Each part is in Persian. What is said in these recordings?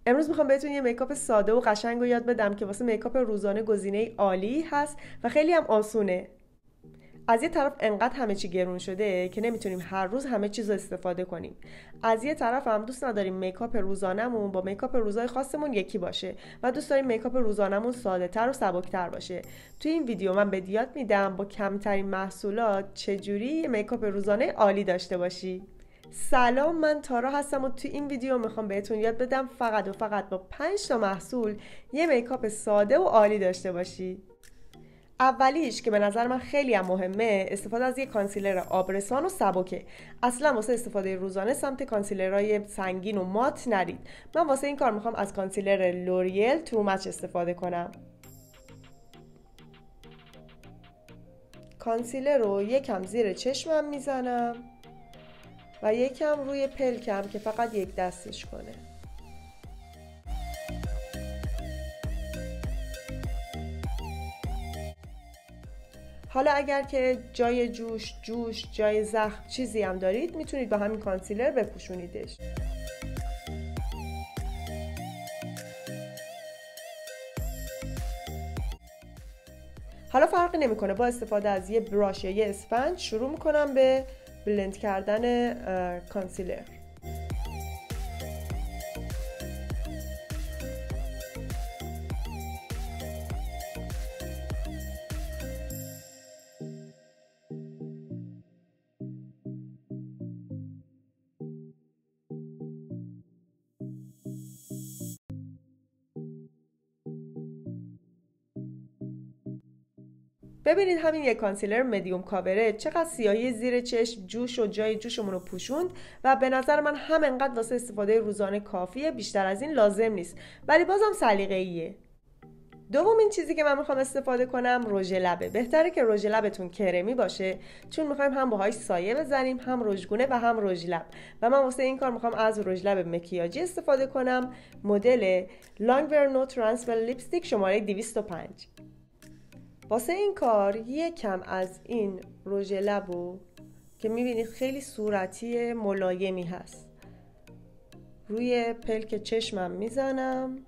امروز میخوام بهتون یه میکاپ ساده و قشنگ رو یاد بدم که واسه میکاپ روزانه گزینه عالی هست و خیلی هم آسونه. از یه طرف انقدر همه چی گرون شده که نمیتونیم هر روز همه چیز رو استفاده کنیم. از یه طرف هم دوست نداریم میکاپ روزانمون با میکاپ روزای خاصمون یکی باشه و دوست داریم میکاپ روزانمون ساده تر و سبکتر باشه. توی این ویدیو من به یاد میدم با کمترین محصولات چجوری یه میکاپ روزانه عالی داشته باشی. سلام، من تارا هستم و توی این ویدیو میخوام بهتون یاد بدم فقط و فقط با 5 تا محصول یه میکاپ ساده و عالی داشته باشی. اولیش که به نظر من خیلی هم مهمه، استفاده از یک کانسیلر آبرسان و سبکه. اصلا واسه استفاده روزانه سمت کانسیلرهای سنگین و مات نرید. من واسه این کار میخوام از کانسیلر لوریل ترو مچ استفاده کنم. کانسیلر رو یکم زیر چشمم میزنم و یکم روی پلکم که فقط یک دستش کنه. حالا اگر که جای جوش جای زخم چیزی هم دارید میتونید با همین کانسیلر بپوشونیدش. حالا فرقی نمیکنه، با استفاده از یه براش یا یه اسفنج شروع میکنم به بلند کردن کانسیلر. ببینید همین یک کانسیلر مدیوم کاوره چقدر سیاهی زیر چشم جوش و جای جوشمون رو پوشوند و به نظر من همینقدر واسه استفاده روزانه کافیه، بیشتر از این لازم نیست، ولی بازم سلیقه‌ایه. دومین چیزی که من میخوام استفاده کنم رژ لبه. بهتره که رژ لبتون کرمی باشه چون میخوایم هم باهاش سایه بزنیم، هم رژگونه و هم رژ لب. و من واسه این کار میخوام از رژ لب مکیاجی استفاده کنم، مدل لانگور نو ترانسفر لیپستیک شماره 205. واسه این کار یکم از این رژ لبو که میبینید خیلی صورتی ملایمی هست روی پلک چشمم میزنم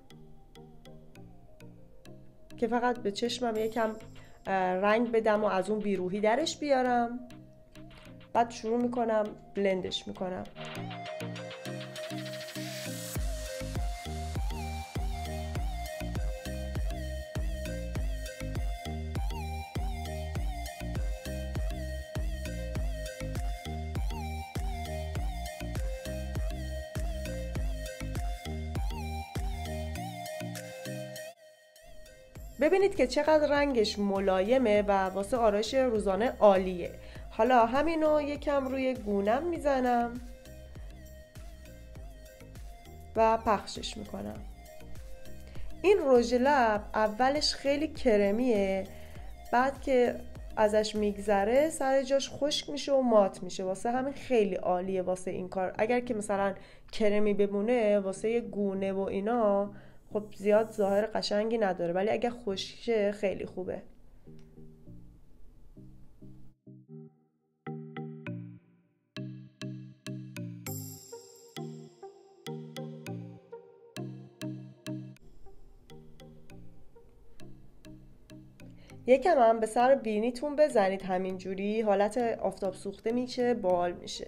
که فقط به چشمم یکم رنگ بدم و از اون بیروحی درش بیارم. بعد شروع میکنم بلندش میکنم. ببینید که چقدر رنگش ملایمه و واسه آرایش روزانه عالیه. حالا همینو یکم روی گونم میزنم و پخشش میکنم. این رژ لب اولش خیلی کرمیه، بعد که ازش میگذره سر جاش خشک میشه و مات میشه، واسه همین خیلی عالیه واسه این کار. اگر که مثلا کرمی بمونه واسه گونه و اینا خب زیاد ظاهر قشنگی نداره، ولی اگه خشکه خیلی خوبه. یکم هم به سر بینیتون بزنید، همینجوری حالت آفتاب سوخته میشه، بال میشه.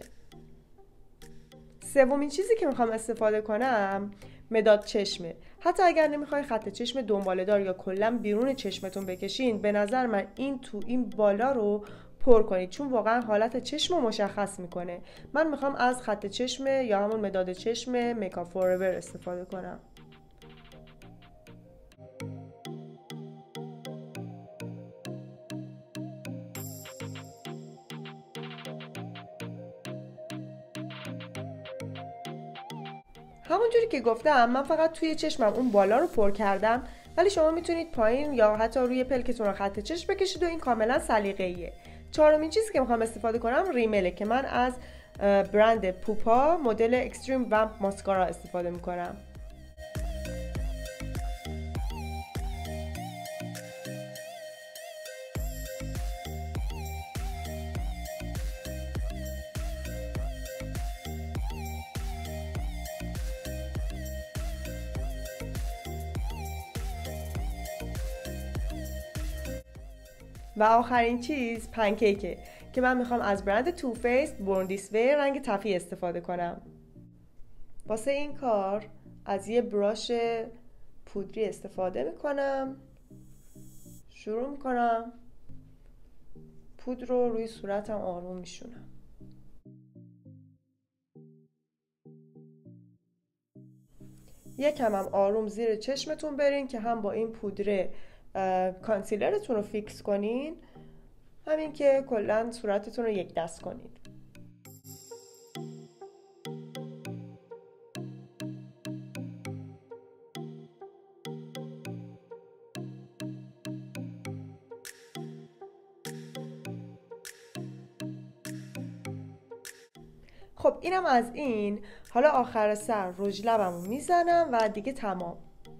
سومین چیزی که میخوام استفاده کنم مداد چشمه. حتی اگر نمیخوای خط چشم دنباله دار یا کلا بیرون چشمتون بکشین، به نظر من این بالا رو پر کنید چون واقعا حالت چشم رو مشخص میکنه. من میخوام از خط چشم یا همون مداد چشم میکاپ فوراور استفاده کنم. همونجوری که گفتم من فقط توی چشمم اون بالا رو پر کردم، ولی شما میتونید پایین یا حتی روی پلکتون رو خط چشم بکشید و این کاملا سلیقه‌ایه. چهارمین چیزی که میخوام استفاده کنم ریمله که من از برند پوپا مدل اکستریم ومپ ماسکارا استفاده میکنم. و آخرین چیز پنکیکه که من میخوام از برند تو فیس بورن دیس وی رنگ تفی استفاده کنم. واسه این کار از یه براش پودری استفاده میکنم. شروع میکنم پودر رو روی صورتم آروم میشونم. یکم هم آروم زیر چشمتون برین که هم با این پودر کانسیلرتون رو فیکس کنین، همین که کلا صورتتون رو یک دست کنین. خب اینم از این. حالا آخر سر رژ لبمو میزنم و دیگه تمام.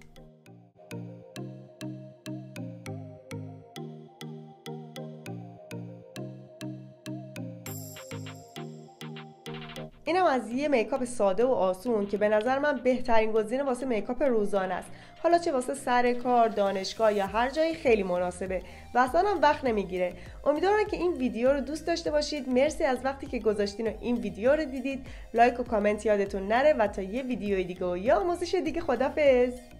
اینم از یه میکاپ ساده و آسون که به نظر من بهترین گزینه واسه میکاپ روزانه است. حالا چه واسه سر کار، دانشگاه یا هر جایی خیلی مناسبه و اصلا هم وقت نمیگیره. امیدوارم که این ویدیو رو دوست داشته باشید. مرسی از وقتی که گذاشتین و این ویدیو رو دیدید. لایک و کامنت یادتون نره و تا یه ویدیوی دیگه و یا آموزش دیگه. خدافظ.